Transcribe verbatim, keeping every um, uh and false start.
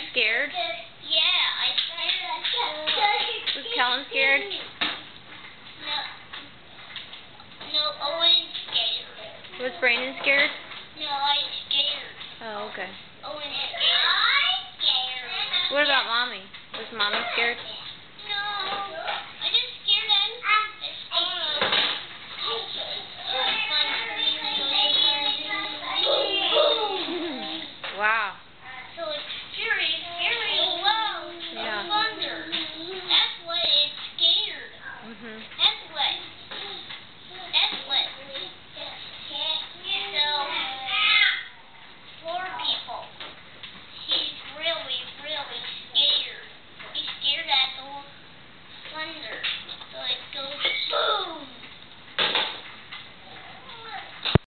scared? Yeah, I scared. Was Kellen scared? No. No, Owen's scared. Was Brandon scared? No, I'm scared. Oh, okay. Owen's scared. I'm scared. What about Mommy? Was Mommy scared?